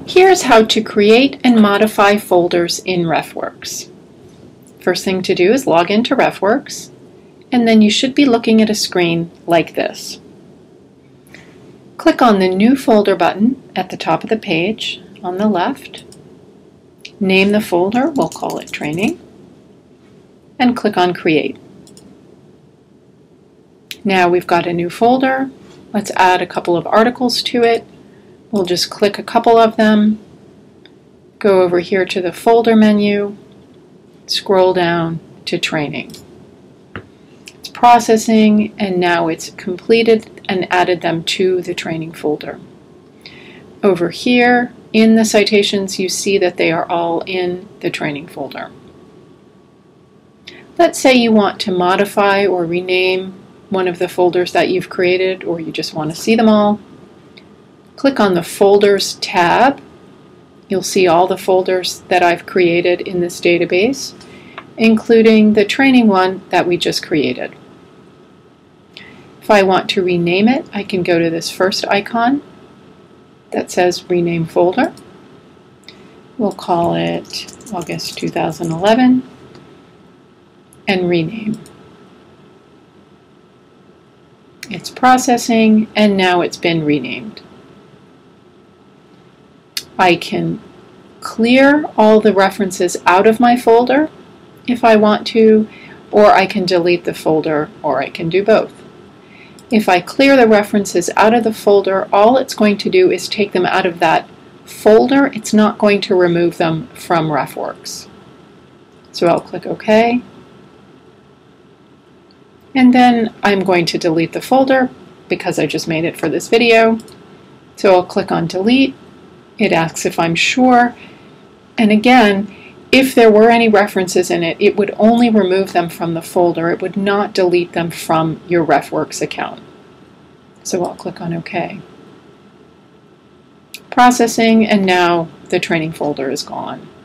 Here's how to create and modify folders in RefWorks. First thing to do is log into RefWorks, and then you should be looking at a screen like this. Click on the New Folder button at the top of the page on the left. Name the folder, we'll call it Training, and click on Create. Now we've got a new folder. Let's add a couple of articles to it. We'll just click a couple of them, go over here to the folder menu, scroll down to Training. It's processing, and now it's completed and added them to the training folder. Over here in the citations, you see that they are all in the training folder. Let's say you want to modify or rename one of the folders that you've created, or you just want to see them all. Click on the Folders tab. You'll see all the folders that I've created in this database, including the training one that we just created. If I want to rename it, I can go to this first icon that says Rename Folder. We'll call it August 2011 and rename. It's processing, and now it's been renamed. I can clear all the references out of my folder if I want to, or I can delete the folder, or I can do both. If I clear the references out of the folder, all it's going to do is take them out of that folder. It's not going to remove them from RefWorks. So I'll click OK. And then I'm going to delete the folder because I just made it for this video. So I'll click on Delete. It asks if I'm sure. And again, if there were any references in it, it would only remove them from the folder. It would not delete them from your RefWorks account. So I'll click on OK. Processing, and now the training folder is gone.